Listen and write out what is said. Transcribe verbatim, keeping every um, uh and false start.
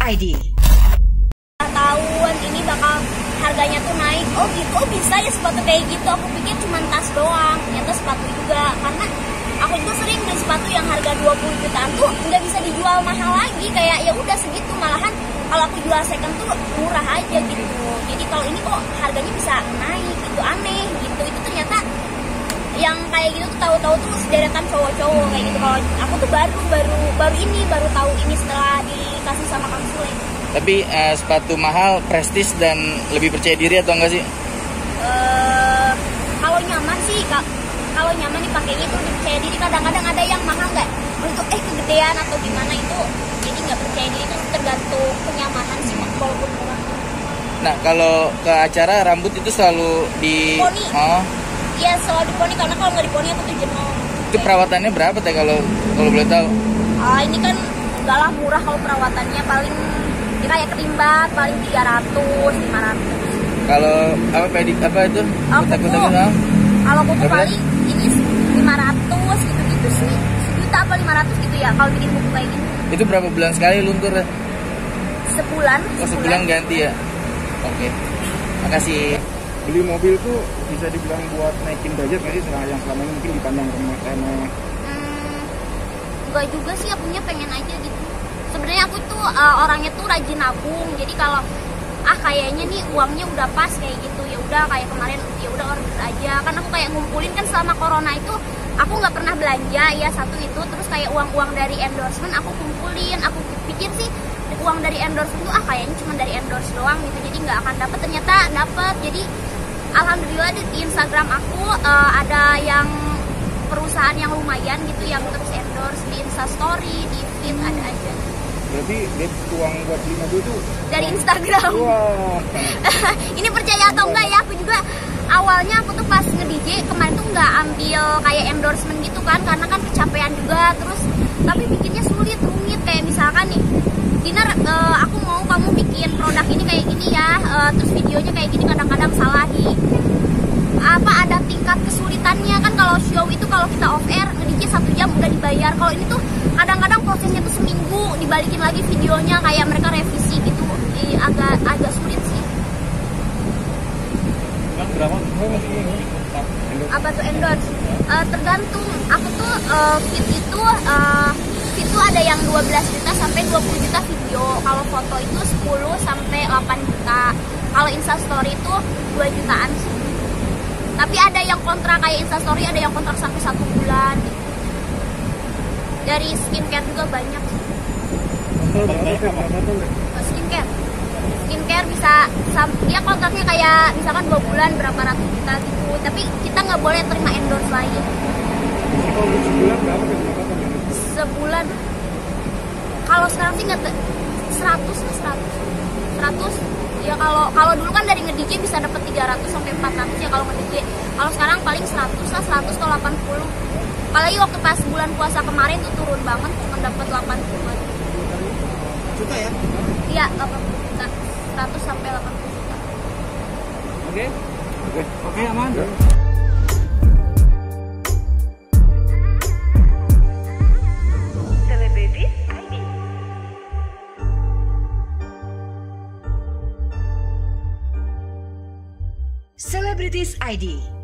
I D. Tahun ini bakal harganya tuh naik. Oh gitu, oh bisa ya sepatu kayak gitu. Aku pikir cuma tas doang, ternyata sepatu juga. Karena aku juga sering beli sepatu yang harga dua puluh jutaan tuh nggak bisa dijual mahal lagi. Kayak ya udah segitu, malahan kalau aku jual second tuh murah aja gitu. Jadi kalau ini kok harganya bisa naik, itu aneh gitu. Itu ternyata yang kayak gitu tuh tahu-tahu tuh sederetan cowok-cowok kayak gitu. Kalau aku tuh baru baru baru ini baru tahu ini setelah dikasih sama Kang Sule. Tapi uh, sepatu mahal, prestis dan lebih percaya diri atau enggak sih? Uh, kalau nyaman sih, kak, kalau nyaman dipakai itu lebih percaya diri. Kadang-kadang ada yang mahal nggak untuk eh kegedean atau gimana itu, jadi nggak percaya diri. Itu tergantung kenyamanan sih walaupun murah. Nah kalau ke acara rambut itu selalu di poni. Oh. Iya selalu di poni, karena kalau nggak di poni aku tuh jenuh. Itu perawatannya berapa teh kalau kalau boleh tahu? Ah ini kan nggak lah murah kalau perawatannya, paling ya kayak kerimbat paling tiga ratus lima ratus. Kalau apa pedik apa itu? Aku tuh, kalau aku tuh berapa? paling ini lima ratus gitu-gitu sih, sejuta apa lima ratus gitu ya kalau bikin buku kayak gitu. Itu berapa bulan sekali luntur ya? Sebulan. Oh sebulan ganti ya? Oke, makasih. Beli mobil tuh bisa dibilang buat naikin budget nggak sih, yang selama ini mungkin dipandang remeh? Hmm, enggak juga sih, akunya pengen aja gitu. Sebenarnya aku tuh uh, orangnya tuh rajin nabung, jadi kalau ah kayaknya nih uangnya udah pas kayak gitu, ya udah kayak kemarin ya udah order aja. Kan aku kayak ngumpulin kan selama corona itu aku nggak pernah belanja ya satu itu, terus kayak uang-uang dari endorsement aku kumpulin. Aku pikir sih uang dari endorsement tuh ah kayaknya cuma dari endorse doang gitu, jadi nggak akan dapet, ternyata dapet. Jadi alhamdulillah di Instagram aku uh, ada yang perusahaan yang lumayan gitu yang terus endorse di Instastory, di feed ada aja. Berarti uang buat beli mobil tuh dari Instagram. Wow. Ini percaya atau enggak ya, aku juga awalnya aku tuh pas nge-D J kemarin tuh nggak ambil kayak endorsement gitu kan, karena kan kecapean juga, terus tapi bikinnya sulit, rumit. Kayak misalkan nih Dinar, uh, aku mau kamu bikin produk ini kayak gini ya, uh, terus videonya kayak gini, kadang-kadang salah di apa, ada tingkat kesulitannya kan. Kalau show itu kalau kita off air nge-D J satu jam udah dibayar, kalau ini tuh kadang-kadang prosesnya tuh seminggu dibalikin lagi videonya, kayak mereka revisi gitu. Jadi agak agak sulit sih. Berapa? Apa tuh endorse? Uh, tergantung. Aku tuh uh, fit itu uh, fit itu ada yang dua belas juta sampai dua puluh juta video. Kalau foto itu sepuluh sampai delapan juta. Kalau Instastory itu dua jutaan sih. Tapi ada yang kontrak kayak Instastory, ada yang kontrak sampai satu bulan gitu. Dari skincare juga banyak sih. Skincare skincare bisa, dia kontraknya kayak misalkan dua bulan berapa ratus juta gitu, tapi kita nggak boleh terima endorse lain. Sebulan kalau sekarang sih nggak, seratus seratus seratus ya. Kalau kalau dulu kan dari nge-D J bisa dapat tiga ratus sampai empat ratus ya kalau nge-D J. Kalau sekarang paling seratus lah, seratus atau delapan puluh. Apalagi waktu pas bulan puasa kemarin tuh turun banget, cuma dapat delapan puluh Juta ya? Iya, delapan puluh juta. seratus sampai delapan puluh juta. Oke. Oke. Oke, aman. Ya. Celebrities I D.